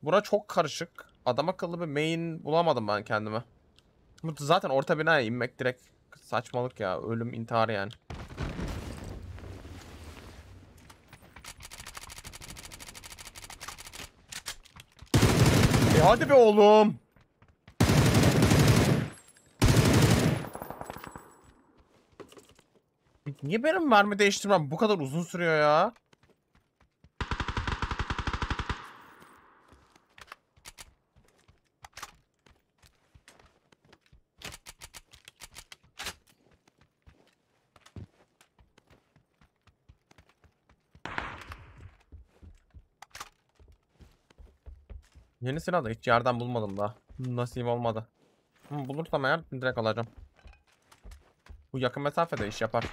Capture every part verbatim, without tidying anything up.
Bura çok karışık. Adam akıllı bir main bulamadım ben kendime. Bu zaten orta binaya inmek direkt saçmalık ya. Ölüm, intihar yani. E hadi be oğlum. Niye benim mermi değiştirmem bu kadar uzun sürüyor ya? Yeni silah da hiç yerden bulmadım da. Nasip olmadı. Hı, bulursam eğer direkt alacağım. Bu yakın mesafede iş yapar.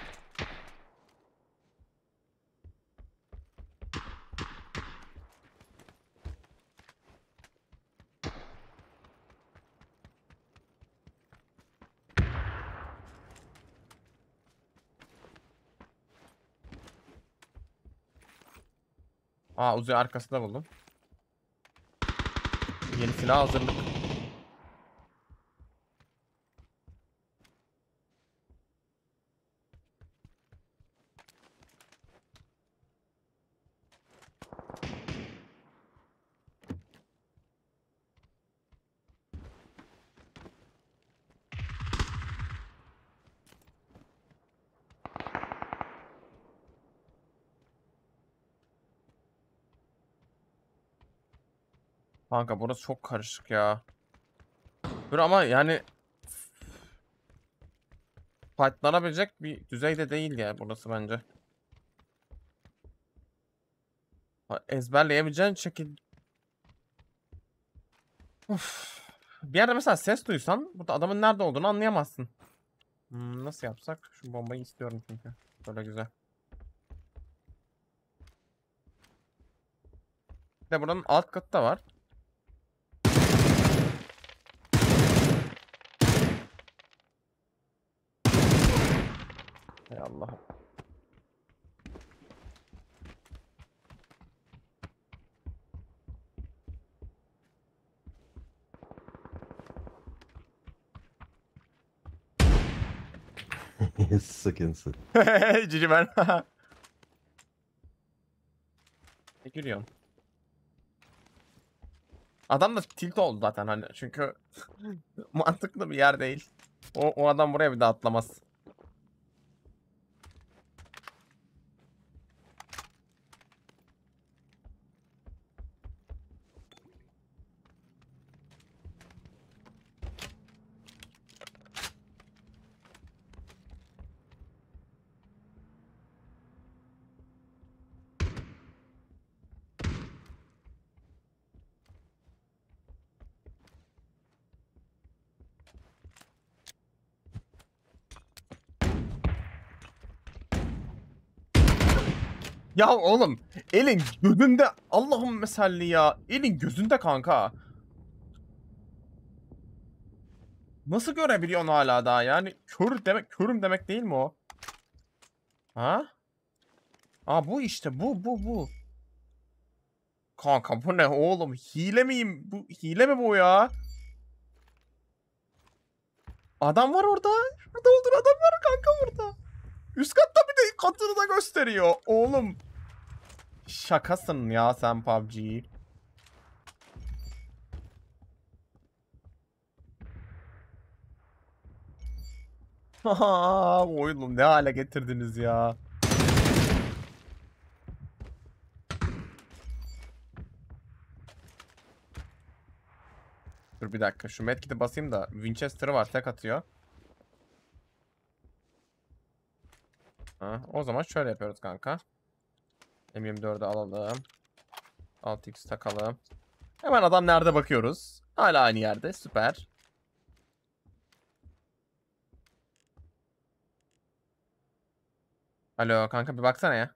Aa, Uzi arkasında buldum. Yeni silah hazırlık. Kanka burası çok karışık ya. Dur ama yani fightlanabilecek bir düzeyde değil ya burası bence. Ha, ezberleyebileceğin şekil. Uf. Bir yerde mesela ses duysan burada adamın nerede olduğunu anlayamazsın. Hmm, nasıl yapsak? Şu bombayı istiyorum çünkü. Böyle güzel. Bir de buranın alt katı da var. Hay Allah'ım. Sıkıntı. Cici ben. Ne gülüyorsun? Adam da tilt oldu zaten hani çünkü mantıklı bir yer değil. O, o adam buraya bir daha atlamaz. Ya oğlum elin gözünde Allah'ım mesalli ya. Elin gözünde kanka. Nasıl görebiliyorsun hala daha yani kör demek körüm demek değil mi o? Ha? Aa bu işte bu bu bu. Kanka bu ne oğlum? Hile miyim? Bu hile mi bu ya? Adam var orada. Şurada olur adam var kanka burada. Üst katta bir de katını da gösteriyor. Oğlum. Şakasın ya sen P U B G. Haha oyunu ne hale getirdiniz ya. Dur bir dakika şu medkit'i basayım da Winchester'ı var tek atıyor. Ha, o zaman şöyle yapıyoruz kanka. M yirmi dördü alalım. altı x takalım. Hemen adam nerede bakıyoruz. Hala aynı yerde süper. Alo kanka bir baksana ya.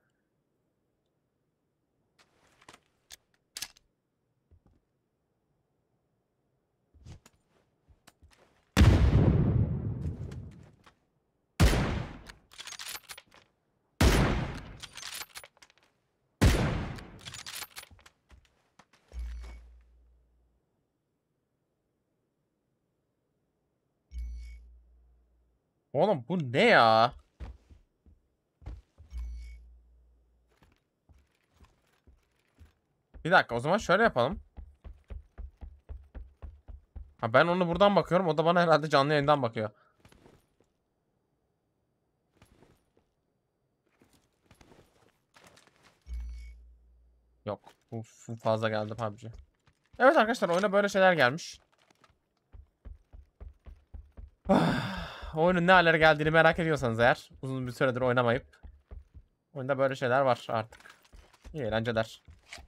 Oğlum bu ne ya? Bir dakika, o zaman şöyle yapalım. Ha, ben onu buradan bakıyorum. O da bana herhalde canlı yayından bakıyor. Yok. Bu, bu fazla geldi P U B G. Evet arkadaşlar, oyuna böyle şeyler gelmiş. Oyunun ne hallere geldiğini merak ediyorsanız eğer, uzun bir süredir oynamayıp, oyunda böyle şeyler var artık. İyi eğlenceler.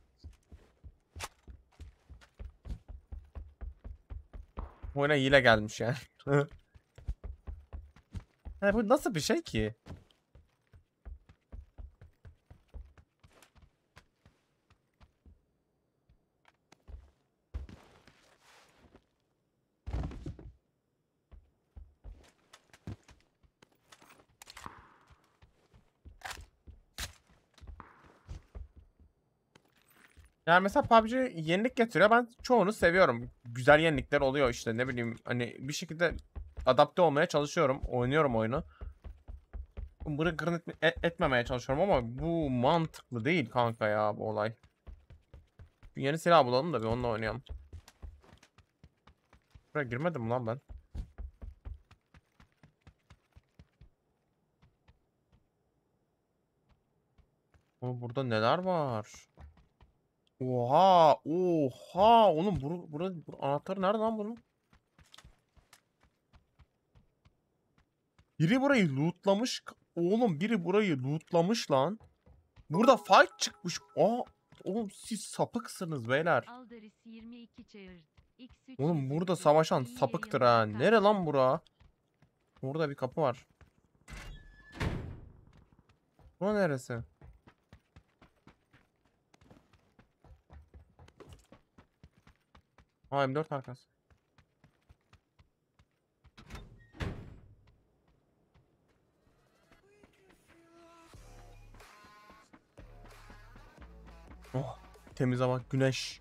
Oyuna hile gelmiş yani. Ha, bu nasıl bir şey ki? Yani mesela P U B G yenilik getiriyor. Ben çoğunu seviyorum. Güzel yenilikler oluyor işte, ne bileyim, hani bir şekilde adapte olmaya çalışıyorum. Oynuyorum oyunu. Bunu kırın etme- et- etmemeye çalışıyorum ama bu mantıklı değil kanka ya, bu olay. Bir yeni silah bulalım da bir onunla oynayalım. Buraya girmedim mi lan ben? Oğlum burada neler var? Oha! Oha! Oğlum buru, bura, bura- anahtarı nerede lan bunun? Biri burayı lootlamış. Oğlum biri burayı lootlamış lan. Burada fight çıkmış. Aa! Oğlum siz sapıksınız beyler. Aldaris yirmi iki çağırdı. X üç Oğlum burada yüz savaşan iyi sapıktır yayınlar ha. Nere lan kardeşim. bura? Burada bir kapı var. Bu neresi? Aa, M dört arkası. Oh, temiz hava, güneş.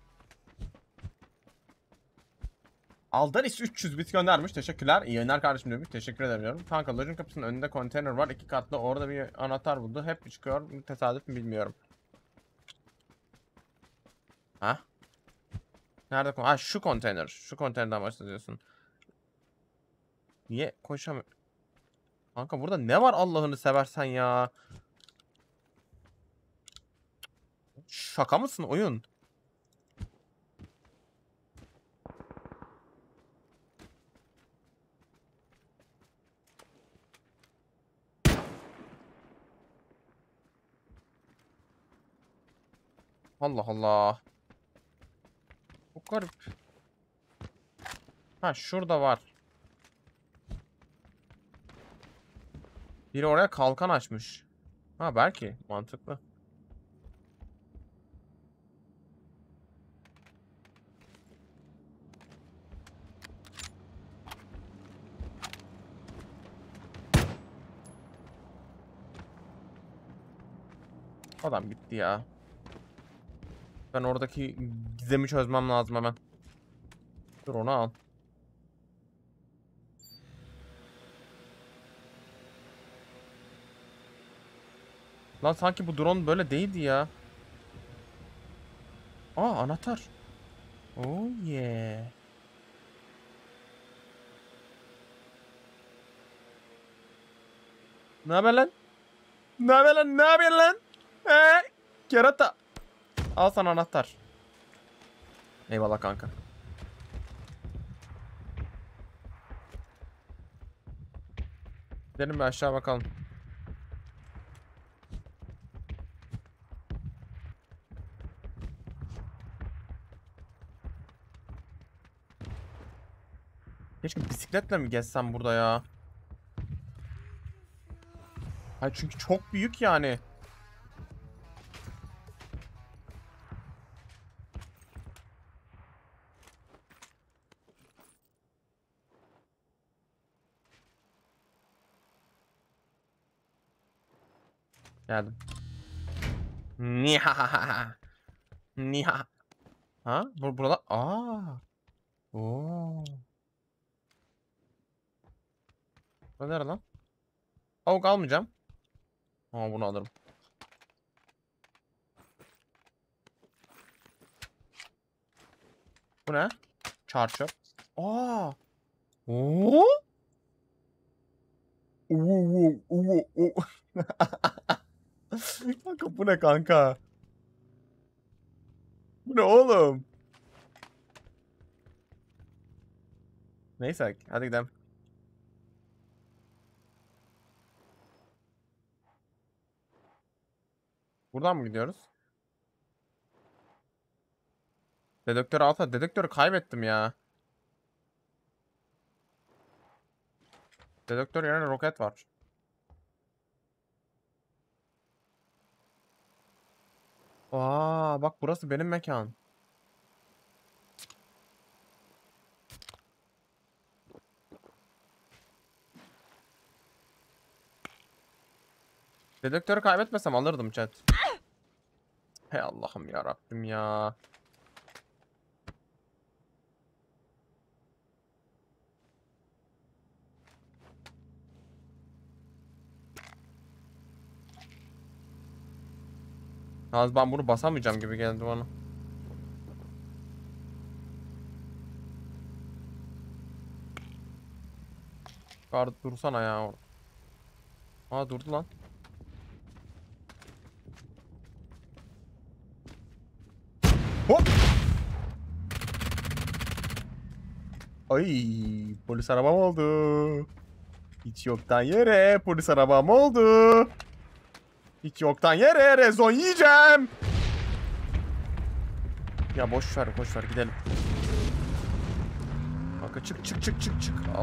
Aldaris üç yüz bit göndermiş. Teşekkürler. İyi yayınlar kardeşim demiş. Teşekkür ederim diyorum. Kanka lojin kapısının önünde konteyner var. İki katlı. Orada bir anahtar buldu. Hep çıkıyor. Tesadüf mü bilmiyorum. Ha? Nerede? kon- Ha, şu konteyner. Şu konteynerden bahsediyorsun. Niye koşamıyorum? Kanka burada ne var Allah'ını seversen ya? Şaka mısın oyun? Allah Allah. Çok garip. Ha, şurada var. Biri oraya kalkan açmış. Ha, belki mantıklı. Adam gitti ya. Ben oradaki gizemi çözmem lazım hemen. Dur, onu al. Lan sanki bu drone böyle değildi ya. Aa, anahtar. Oh yeah. Ne haber lan? Ne haber lan? Ne haber lan? Ee, kerata. Al sana anahtar. Eyvallah kanka. Gidelim bir aşağı bakalım. Keşke bisikletle mi gezsem burada ya? Hayır, çünkü çok büyük yani. Geldim. Niha. Niha. Ha? Bur burada. Aa. Oo. Bu nere lan? Tavuk almayacağım. Ama bunu alırım. Bu ne? Çarçöp. Aa. Oo. Oo, oo, oo. Kanka bu ne kanka? Bu ne oğlum? Neyse hadi gidelim. Buradan mı gidiyoruz? Dedektör alta. Dedektörü kaybettim ya. Dedektör yerine roket var. Aa bak burası benim mekan. Dedektörü kaybetmesem alırdım chat. Hey Allah'ım ya Rabbim ya. Az ben bunu basamayacağım gibi geldi bana. Kar dursana ya orada. Aa durdu lan. Hop. Ay polis arabam oldu. Hiç yoktan yere polis arabam oldu. Hiç yoktan yere rezon yiyeceğim. Ya boş ver boş ver gidelim. Kanka çık çık çık çık çık al.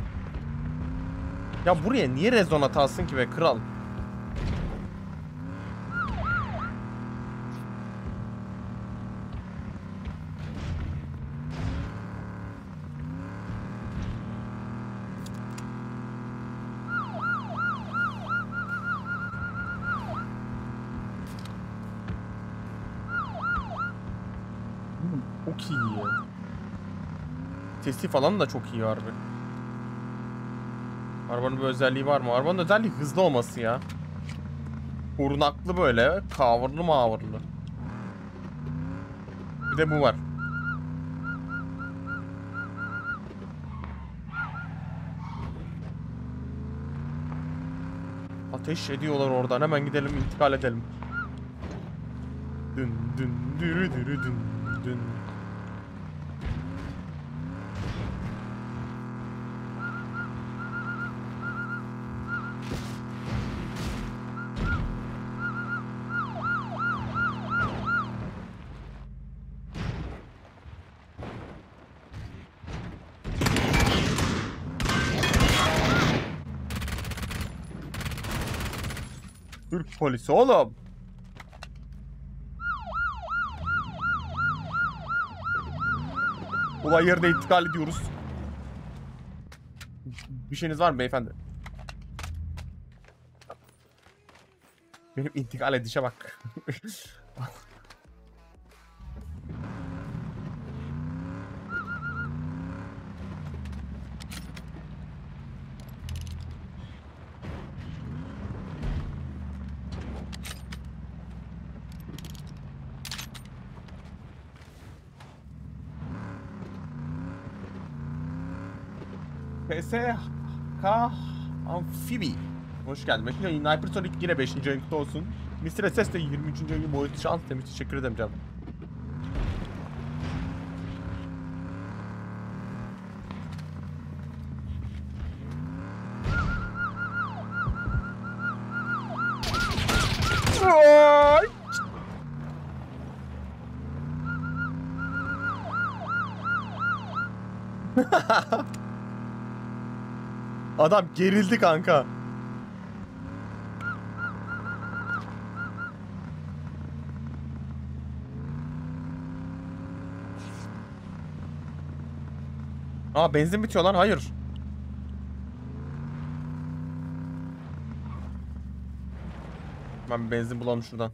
Ya buraya niye rezon atasın ki be kral? Çok iyi. Sesi falan da çok iyi harbi. Arabanın bir özelliği var mı? Arabanın özelliği hızlı olması ya. Korunaklı böyle. Kavurlu mavurlu. Bir de bu var. Ateş ediyorlar oradan. Hemen gidelim intikal edelim. Dün dün dürü dürü dün dün. Türk polisi oğlum. Olay yerine intikal ediyoruz. Bir şeyiniz var mı beyefendi? Benim intikal edişe bak. P S K Amfibi. Hoş geldin. beşinci ayın Hypersonic yine beşinci ayın kutlu olsun. mister S S de yirmi üçüncü ayın boyutu şans demiş. Teşekkür ederim canım. Ay! Adam gerildi kanka. Aa benzin bitiyor lan hayır. Ben bir benzin bulalım şuradan.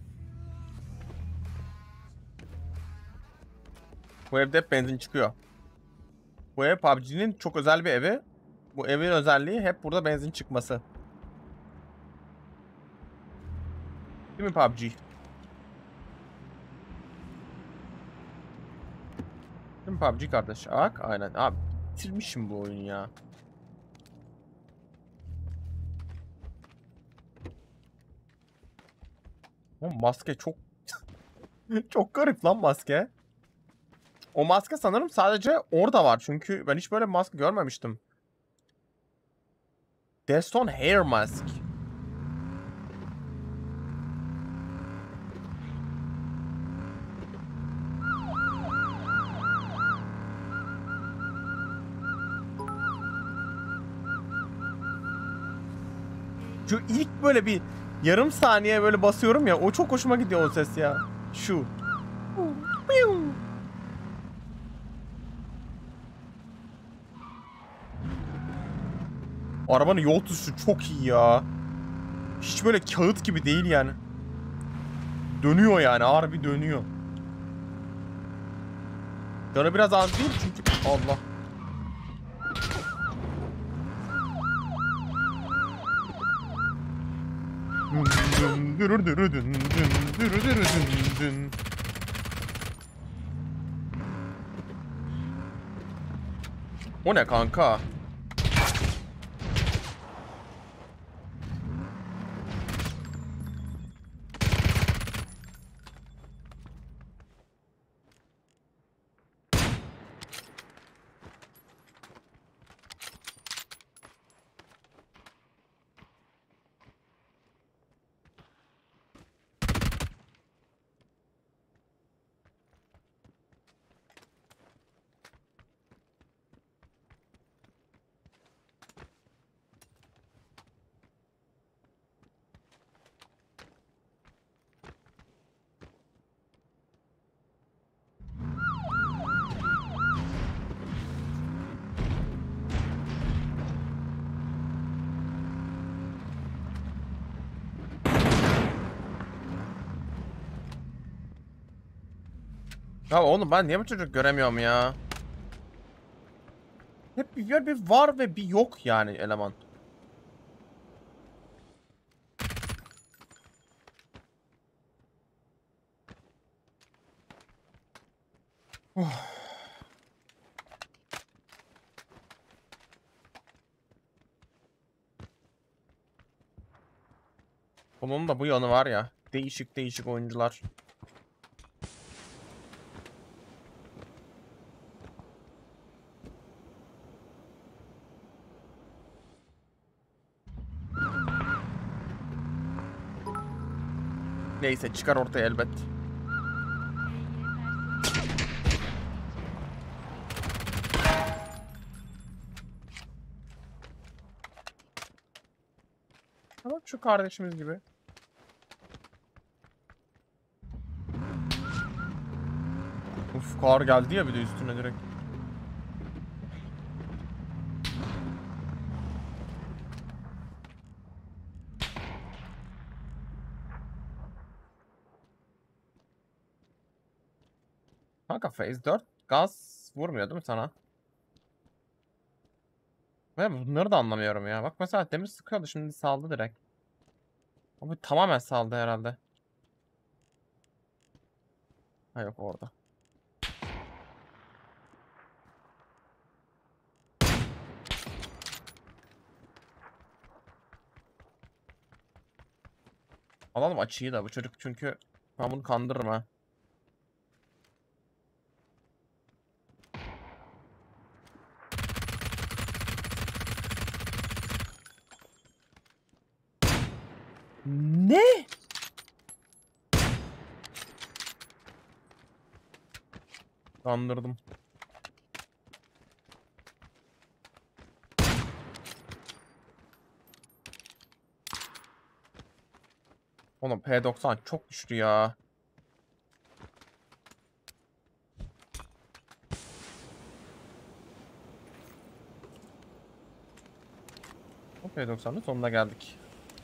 Bu evde hep benzin çıkıyor. Bu ev P U B G'nin çok özel bir evi. Bu evin özelliği hep burada benzin çıkması. Değil mi P U B G? Değil mi P U B G kardeş? Ak aynen. Abi bitirmişim bu oyunu ya. O maske çok çok garip lan maske. O maske sanırım sadece orada var. Çünkü ben hiç böyle bir maske görmemiştim. Deston Hair Mask. Şu ilk böyle bir yarım saniye böyle basıyorum ya, o çok hoşuma gidiyor o ses ya. Şu. Arabanın yol tutuşu çok iyi ya. Hiç böyle kağıt gibi değil yani. Dönüyor yani, harbi dönüyor. Canı biraz az değil çünkü Allah. O ne kanka? Ya oğlum ben niye bu çocuk göremiyorum ya? Hep bir, bir var ve bir yok yani eleman. Oh. Bunun da bu yanı var ya. Değişik değişik oyuncular. Neyse çıkar ortaya elbet. Ama şu kardeşimiz gibi. Uf, kar geldi ya bir de üstüne direkt. Kanka phase dört gaz vurmuyor değil mi sana? Ben bunları da anlamıyorum ya. Bak mesela demin sıkıyordu, şimdi saldı direkt. Abi tamamen saldı herhalde. Ha yok orada. Alalım açıyı da bu çocuk, çünkü ben bunu kandırırım ha. Ne? Kandırdım. Oğlum P doksan çok güçlü ya. O P doksanın sonuna geldik.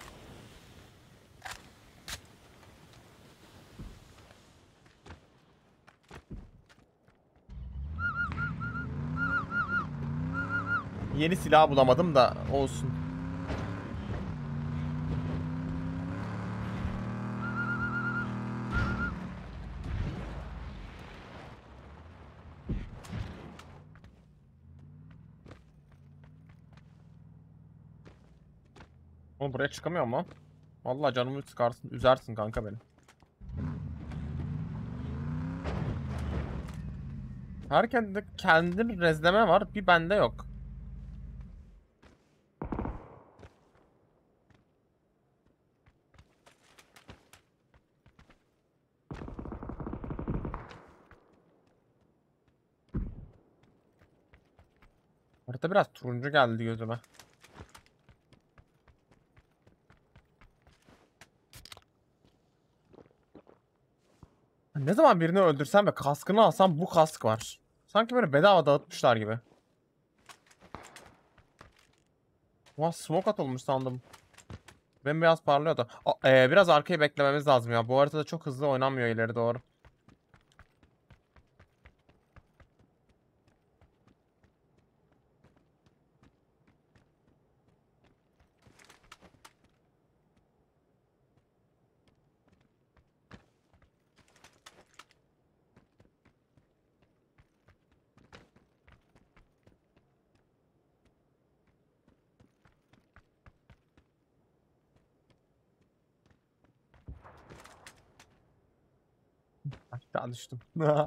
Yeni silah bulamadım da olsun. Oğlum buraya çıkamıyor mu? Vallahi canımı sıkarsın, üzersin kanka beni. Herkeste kendi rezleme var, bir bende yok. Harita biraz turuncu geldi gözüme. Ne zaman birini öldürsem ve kaskını alsam bu kask var. Sanki böyle bedava dağıtmışlar gibi. Ulan smoke atılmış sandım. Bembeyaz parlıyordu. A- ee, biraz arkayı beklememiz lazım ya. Bu haritada çok hızlı oynanmıyor ileri doğru. Aşağı düştüm.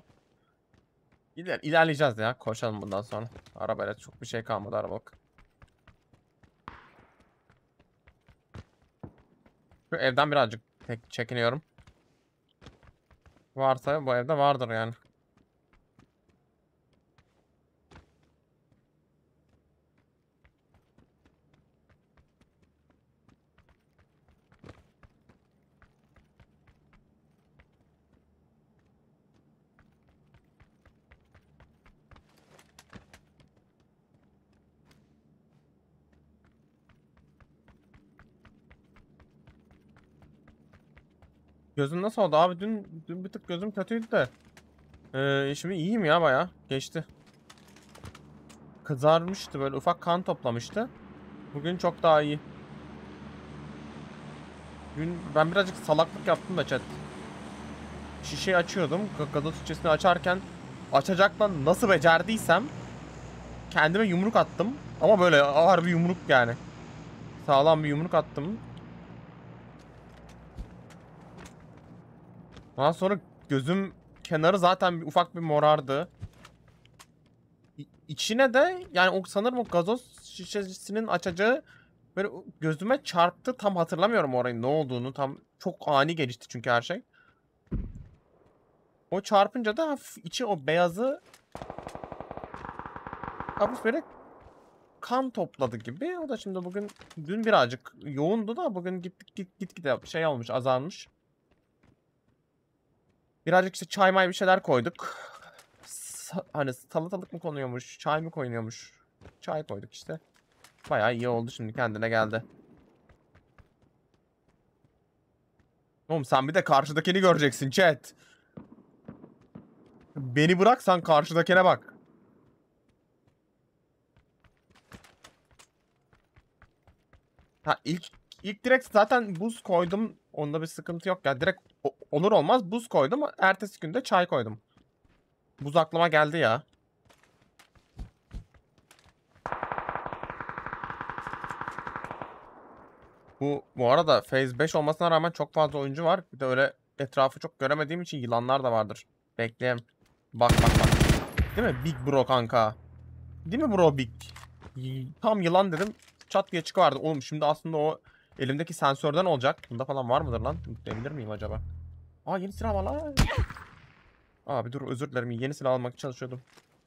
İler ilerleyeceğiz ya. Koşalım bundan sonra. Arabayla çok bir şey kalmadı arabalık. Şu evden birazcık tek çekiniyorum. Varsa bu evde vardır yani. Gözün nasıl oldu abi? Dün, dün bir tık gözüm kötüydü de. Ee, şimdi iyiyim ya baya. Geçti. Kızarmıştı böyle ufak kan toplamıştı. Bugün çok daha iyi. Dün ben birazcık salaklık yaptım da chat. Şişeyi açıyordum. G- Gazoz şişesini açarken açacakla nasıl becerdiysem kendime yumruk attım. Ama böyle ağır bir yumruk yani. Sağlam bir yumruk attım. Ondan sonra gözüm kenarı zaten bir, ufak bir morardı. İ- İçine de yani o sanırım o gazoz şişesinin açacağı böyle gözüme çarptı. Tam hatırlamıyorum orayın ne olduğunu. Tam çok ani gelişti çünkü her şey. O çarpınca da hafif içi o beyazı hafif böyle kan topladı gibi. O da şimdi bugün dün birazcık yoğundu da bugün git git git git şey olmuş azalmış. Birazcık işte çay may bir şeyler koyduk. Sa- hani salatalık mı konuyormuş, çay mı koyuyormuş? Çay koyduk işte. Bayağı iyi oldu şimdi kendine geldi. Oğlum sen bir de karşıdakini göreceksin chat. Beni bırak sen karşıdakine bak. Ha ilk ilk direkt zaten buz koydum. Onda bir sıkıntı yok ya. Direkt o- olur olmaz buz koydum. Ertesi günde çay koydum. Buz aklıma geldi ya. Bu bu arada Phase beş olmasına rağmen çok fazla oyuncu var. Bir de öyle etrafı çok göremediğim için yılanlar da vardır. Bekleyelim. Bak bak bak. Değil mi? Big bro kanka. Değil mi bro big? Y- Tam yılan dedim. Çat diye çıkıverdi. Oğlum şimdi aslında o elimdeki sensörden olacak. Bunda falan var mıdır lan? Yükleyebilir miyim acaba? Aa yeni silah var lan. Abi dur özür dilerim. Yeni silah almak çalışıyordum.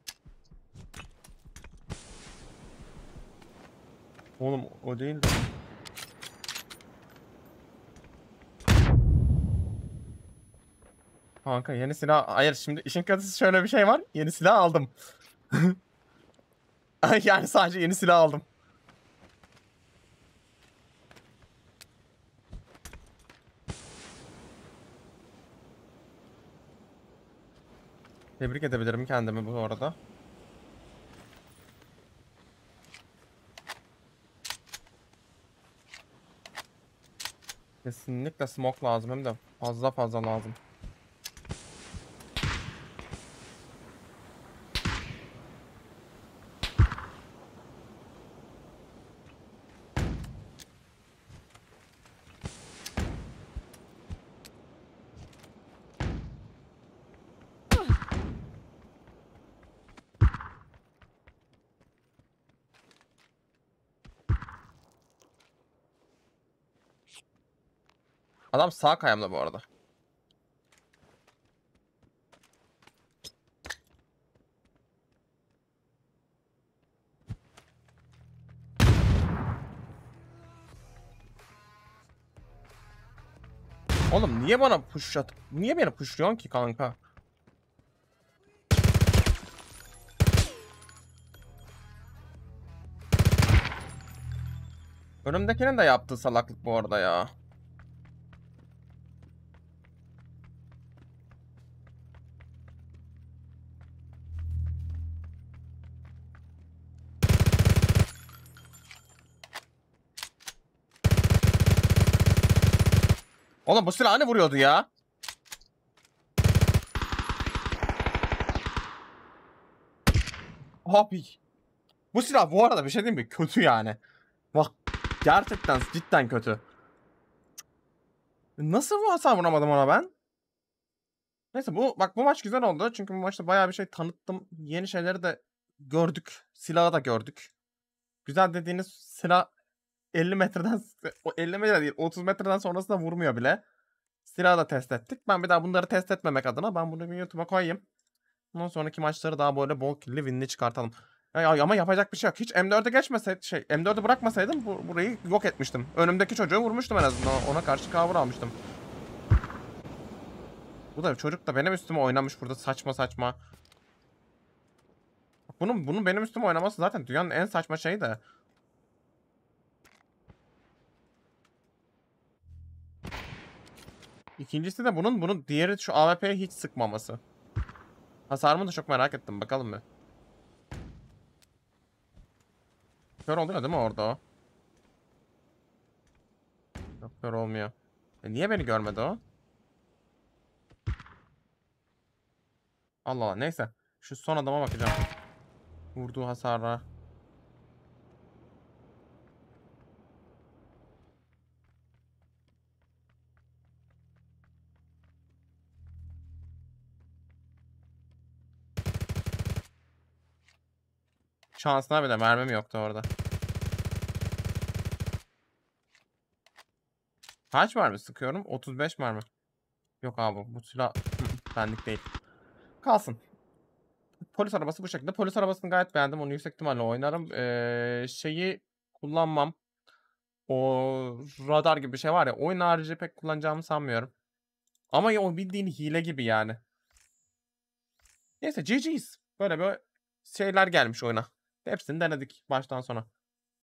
Oğlum o değil de. Kanka yeni silah. Hayır şimdi işin kötüsü şöyle bir şey var. Yeni silah aldım. Yani sadece yeni silah aldım. Tebrik edebilirim kendimi bu arada. Kesinlikle smoke lazım hem de fazla fazla lazım. Adam sağ kayamda bu arada. Oğlum niye bana push at? Niye beni pushluyorsun ki kanka? Önümdekinin de yaptığı salaklık bu arada ya. Oğlum bu silah ne vuruyordu ya? Abi. Bu silah bu arada bir şey diyeyim mi? Kötü yani. Bak gerçekten cidden kötü. Nasıl bu hasar vuramadım ona ben? Neyse bu bak bu maç güzel oldu. Çünkü bu maçta bayağı bir şey tanıttım. Yeni şeyleri de gördük. Silahı da gördük. Güzel dediğiniz silah elli metreden o elli metre değil otuz metreden sonrasında vurmuyor bile. Silahı da test ettik. Ben bir daha bunları test etmemek adına ben bunu bir YouTube'a koyayım. Ondan sonraki maçları daha böyle bol killi winli çıkartalım. Ya, ama yapacak bir şey yok. Hiç M dörde geçmeseydim şey M dörde bırakmasaydım bu, burayı yok etmiştim. Önümdeki çocuğu vurmuştum en azından. Ona karşı cover almıştım. Bu da çocuk da benim üstüme oynamış burada saçma saçma. Bunun bunun benim üstüme oynaması zaten dünyanın en saçma şeyi de. İkincisi de bunun bunun diğeri şu A W P'ye hiç sıkmaması. Hasarımı da çok merak ettim. Bakalım bir. Kör oluyor değil mi orada o? Yok kör olmuyor. E niye beni görmedi o? Allah Allah neyse. Şu son adama bakacağım. Vurduğu hasara. Şansına bile mermim yoktu orada. Kaç mermi sıkıyorum? otuz beş mermi. Yok abi bu silah benlik değil. Kalsın. Polis arabası bu şekilde. Polis arabasını gayet beğendim. Onu yüksek ihtimalle oynarım. Ee, şeyi kullanmam. O radar gibi bir şey var ya. Oyun harici pek kullanacağımı sanmıyorum. Ama ya o bildiğin hile gibi yani. Neyse G G's. Böyle böyle şeyler gelmiş oyuna. Hepsini denedik baştan sona.